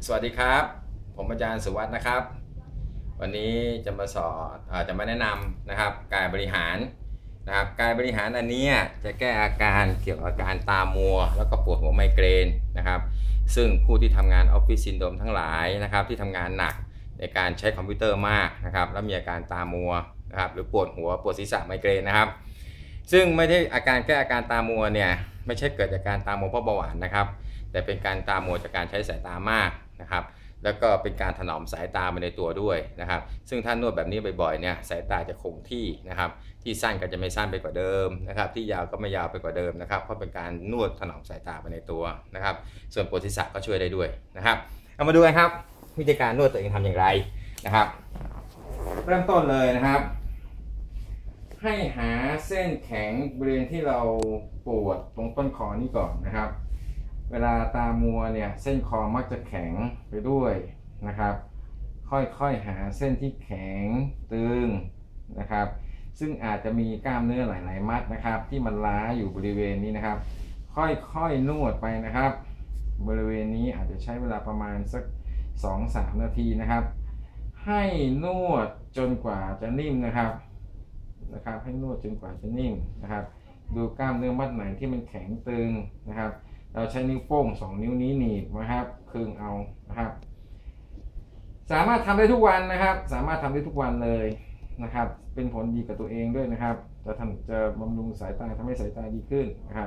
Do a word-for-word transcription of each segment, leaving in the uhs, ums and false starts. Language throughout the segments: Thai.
สวัสดีครับผมอาจารย์สุวัฒน์นะครับวันนี้จะมาสอนจะมาแนะนำนะครับกายบริหารนะครับกายบริหารอันนี้จะแก้อาการเกี่ยวกับอาการตามัวแล้วก็ปวดหัวไมเกรนนะครับซึ่งผู้ที่ทำงานออฟฟิศซินโดรมทั้งหลายนะครับที่ทำงานหนักในการใช้คอมพิวเตอร์มากนะครับแล้วมีอาการตามัวนะครับหรือปวดหัวปวดศีรษะไมเกรนนะครับซึ่งไม่ได้อาการแก้อาการตามัวเนี่ยไม่ใช่เกิดจากการตามัวเพราะเบาหวานนะครับแต่เป็นการตามัวจากการใช้สายตามากนะครับแล้วก็เป็นการถนอมสายตาไปในตัวด้วยนะครับซึ่งถ้านวดแบบนี้บ่อยๆเนี่ยสายตาจะคงที่นะครับที่สั้นก็จะไม่สั้นไปกว่าเดิมนะครับที่ยาวก็ไม่ยาวไปกว่าเดิมนะครับเพราะเป็นการนวดถนอมสายตาไปในตัวนะครับส่วนปวดศีรษะก็ช่วยได้ด้วยนะครับเอามาดูกันครับวิธีการนวดตัวเองทำอย่างไรนะครับเริ่มต้นเลยนะครับให้หาเส้นแข็งบริเวณที่เราปวดตรงต้นคอนี้ก่อนนะครับเวลาตามัวเนี่ยเส้นคอมักจะแข็งไปด้วยนะครับค่อยๆหาเส้นที่แข็งตึงนะครับซึ่งอาจจะมีกล้ามเนื้อหลายๆมัดนะครับที่มันล้าอยู่บริเวณนี้นะครับค่อยๆนวดไปนะครับบริเวณนี้อาจจะใช้เวลาประมาณสัก สองถึงสาม นาทีนะครับให้นวดจนกว่าจะนิ่มนะครับนะครับให้นวดจนกว่าจะนิ่มนะครับดูกล้ามเนื้อมัดไหนที่มันแข็งตึงนะครับเราใช้นิ้วโป้งสองนิ้วนี้หนีบนะครับคึงเอานะครับสามารถทำได้ทุกวันนะครับสามารถทำได้ทุกวันเลยนะครับเป็นผลดีกับตัวเองด้วยนะครับจะทำจะบำรุงสายตาทำให้สายตาดีขึ้นนะครับ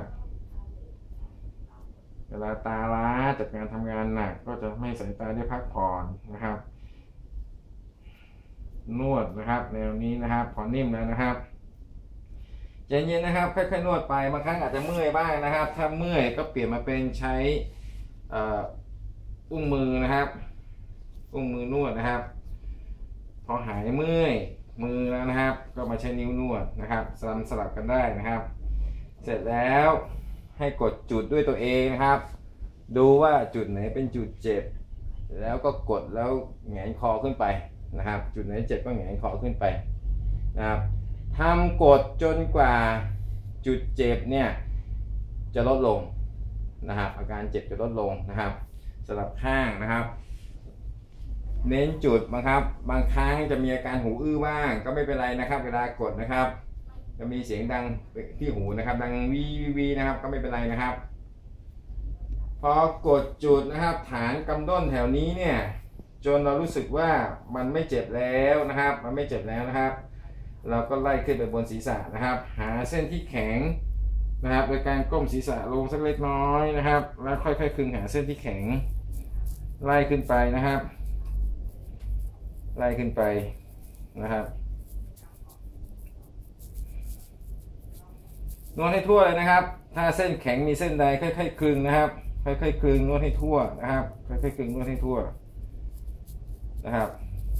เวลาตาล้าจากการทำงานหนักก็จะให้สายตาได้พักผ่อนนะครับนวดนะครับแนวนี้นะครับพอนิ่มแล้วนะครับเย็นๆนะครับค่อยๆนวดไปบางครั้งอาจจะเมื่อยบ้างนะครับถ้าเมื่อยก็เปลี่ยนมาเป็นใช้อุ้งมือนะครับอุ้งมือนวดนะครับพอหายเมื่อยมือแล้วนะครับก็มาใช้นิ้วนวดนะครับสลับสลับกันได้นะครับเสร็จแล้วให้กดจุดด้วยตัวเองนะครับดูว่าจุดไหนเป็นจุดเจ็บแล้วก็กดแล้วแหงนคอขึ้นไปนะครับจุดไหนเจ็บก็แหงนคอขึ้นไปนะครับทำกดจนกว่าจุดเจ็บเนี่ยจะลดลงนะครับอาการเจ็บจะลดลงนะครับสลับข้างนะครับเน้นจุดนะครับบางครั้งจะมีอาการหูอื้อบ้างก็ไม่เป็นไรนะครับเวลากดนะครับจะมีเสียงดังที่หูนะครับดังวีวีนะครับก็ไม่เป็นไรนะครับพอกดจุดนะครับฐานกำด้นแถวนี้เนี่ยจนเรารู้สึกว่ามันไม่เจ็บแล้วนะครับมันไม่เจ็บแล้วนะครับเราก็ไล่ขึ้นไปบนศีรษะนะครับหาเส้นที่แข็งนะครับโดยการก้มศีรษะลงสักเล็กน้อยนะครับแล้วค่อยๆคึงหาเส้นที่แข็งไล่ขึ้นไปนะครับไล่ขึ้นไปนะครับนวดให้ทั่วเลยนะครับถ้าเส้นแข็งมีเส้นใดค่อยๆคึงนะครับค่อยๆคึงนวดให้ทั่วนะครับค่อยๆคึงนวดให้ทั่วนะครับ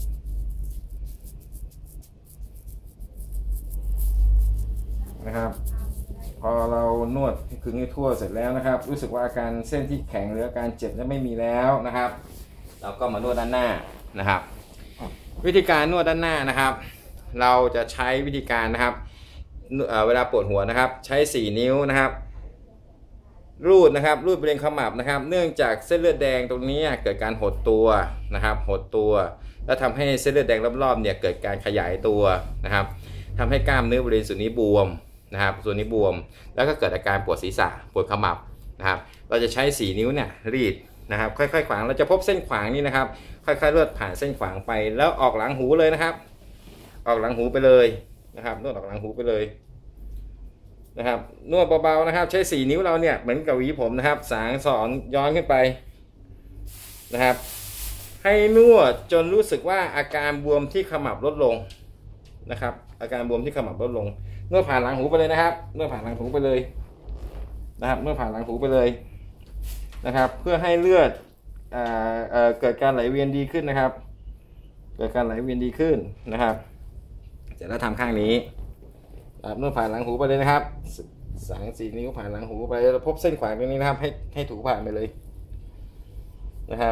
นะครับพอเรานวดให้คึงให้ทั่วเสร็จแล้วนะครับรู้สึกว่าอาการเส้นที่แข็งหรืออาการเจ็บนั้นไม่มีแล้วนะครับเราก็มานวดด้านหน้านะครับวิธีการนวดด้านหน้านะครับเราจะใช้วิธีการนะครับเวลาปวดหัวนะครับใช้สี่นิ้วนะครับรูดนะครับรูดบริเวณขมับนะครับเนื่องจากเส้นเลือดแดงตรงนี้เกิดการหดตัวนะครับหดตัวแล้วทำให้เส้นเลือดแดงรอบๆเนี่ยเกิดการขยายตัวนะครับทำให้กล้ามเนื้อบริเวณส่วนนี้บวมนะครับส่วนนี้บวมแล้วก็เกิดอาการปวดศีรษะปวดขมับนะครับเราจะใช้สี่นิ้วเนี่ยรีดนะครับค่อยๆขวางเราจะพบเส้นขวางนี้นะครับค่อยๆเลือดผ่านเส้นขวางไปแล้วออกหลังหูเลยนะครับออกหลังหูไปเลยนะครับนวดออกหลังหูไปเลยนะครับนวดเบาๆนะครับใช้สี่นิ้วเราเนี่ยเหมือนกับหวีผมนะครับสางสอนย้อนขึ้นไปนะครับให้นวดจนรู้สึกว่าอาการบวมที่ขมับลดลงนะครับอาการบวมที่ขมับลดลงนวดผ่านหลังหูไปเลยนะครับนวดผ่านหลังหูไปเลยนะครับนวดผ่านหลังหูไปเลยนะครับเพื่อให้เลือดเอ่อเอ่อเกิดการไหลเวียนดีขึ้นนะครับเกิดการไหลเวียนดีขึ้นนะครับเสร็จแล้วทำข้างนี้นวดผ่านหลังหูไปเลยนะครับสางสี่นิ้วผ่านหลังหูไปเราพบเส้นขวางตรงนี้นะครับให้ให้ถูผ่านไปเลยนะครับ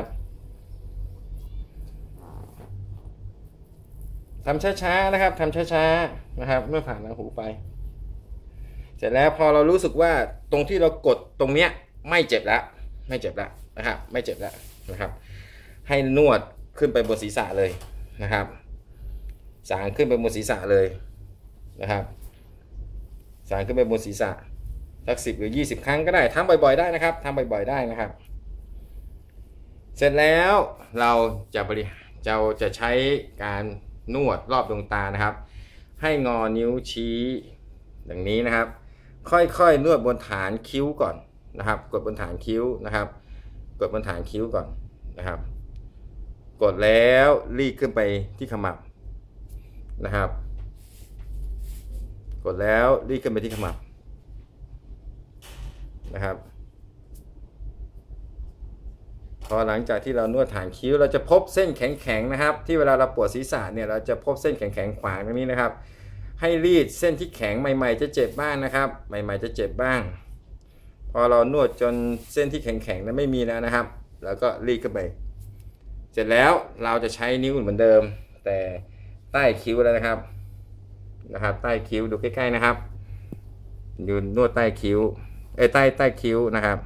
ทำช้าๆนะครับทำช้าๆนะครับนวดผ่านหลังหูไปเสร็จแล้วพอเรารู้สึกว่าตรงที่เรากดตรงเนี้ยไม่เจ็บแล้วไม่เจ็บแล้วนะครับไม่เจ็บแล้วนะครับให้นวดขึ้นไปบนศีรษะเลยนะครับสางขึ้นไปบนศีรษะเลยนะครับสางขึ้นไปบนศีรษะสักสิบหรือยี่สิบครั้งก็ได้ทำบ่อยๆได้นะครับทำบ่อยๆได้นะครับเสร็จแล้วเราจะบริเราจะใช้การนวดรอบดวงตานะครับให้งอนิ้วชี้อย่างนี้นะครับค่อยๆนวดบนฐานคิ้วก่อนนะครับกดบนฐานคิ้วนะครับกดบนฐานคิ้วก่อนนะครับกดแล้วรีดขึ้นไปที่ขมับนะครับกดแล้วรีดขึ้นไปที่ขมับนะครับพอหลังจากที่เรานวดฐานคิ้วเราจะพบเส้นแข็งๆนะครับที่เวลาเราปวดศีรษะเนี่ยเราจะพบเส้นแข็งๆขวางตรงนี้นะครับให้รีดเส้นที่แข็งใหม่ๆจะเจ็บบ้างนะครับใหม่ๆจะเจ็บบ้างพอเรานวดจนเส้นที่แข็งๆนั้นไม่มีแล้วนะครับแล้วก็รีดขึ้นไปเสร็จแล้วเราจะใช้นิ้วเหมือนเดิมแต่ใต้คิ้วแล้วนะครับนะครับใต้คิ้วดูใกล้ๆนะครับดูนวดใต้คิ้วเอ้ยใต้ใต้คิ้วนะครับ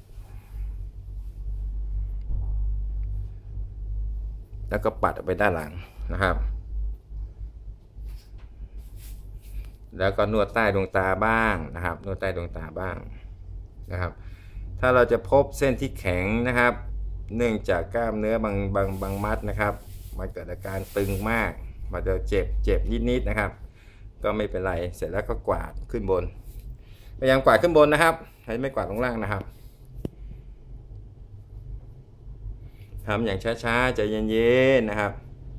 แล้วก็ปัดออกไปด้านหลังนะครับแล้วก็นวดใต้ดวงตาบ้างนะครับนวดใต้ดวงตาบ้างนะครับถ้าเราจะพบเส้นที่แข็งนะครับเนื่องจากกล้ามเนื้อบางบางบางมัดนะครับมันเกิดอาการตึงมากมันจะเจ็บเจ็บนิดๆนะครับก็ไม่เป็นไรเสร็จแล้วก็กวาดขึ้นบนพยายามกวาดขึ้นบนนะครับให้ไม่กวาดลงล่างนะครับทำอย่างช้าๆใจเย็นๆนะครับ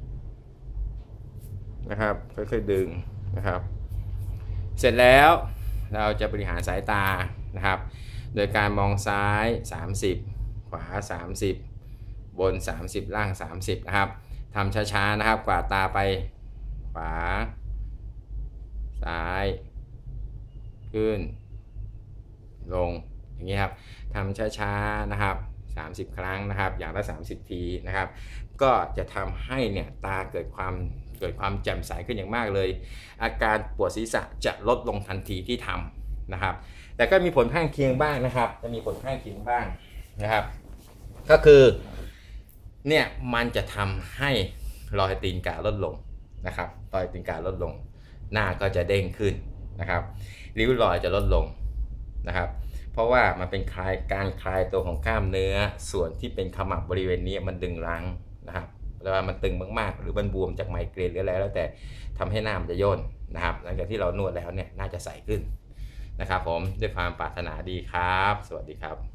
นะครับค่อยๆดึงนะครับเสร็จแล้วเราจะบริหารสายตานะครับโดยการมองซ้ายสามสิบขวาสามสิบบนสามสิบล่างสามสิบนะครับทำช้าๆนะครับกวาดตาไปขวาซ้ายขึ้นลงอย่างนี้ครับทำช้าๆนะครับสามสิบครั้งนะครับอย่างละสามสิบทีนะครับก็จะทำให้เนี่ยตาเกิดความเกิดความแจ่มใสขึ้นอย่างมากเลยอาการปวดศีรษะจะลดลงทันทีที่ทำนะครับแต่ก็มีผลข้างเคียงบ้างนะครับจะมีผลข้างเคียงบ้างนะครับก็คือเนี่ยมันจะทำให้รอยตีนกาลดลงนะครับรอยตีนกาลดลงหน้าก็จะเด้งขึ้นนะครับริ้วรอยจะลดลงนะครับเพราะว่ามันเป็นคลายการคลายตัวของกล้ามเนื้อส่วนที่เป็นขมับบริเวณนี้มันดึงรั้งนะครับแล้วมันตึงมากๆหรือมันบวมจากไมเกรนหรืออะไรแล้วแต่ทำให้หน้ามันจะย่นนะครับหลังจากที่เรานวดแล้วเนี่ยน่าจะใสขึ้นนะครับผมด้วยความปรารถนาดีครับสวัสดีครับ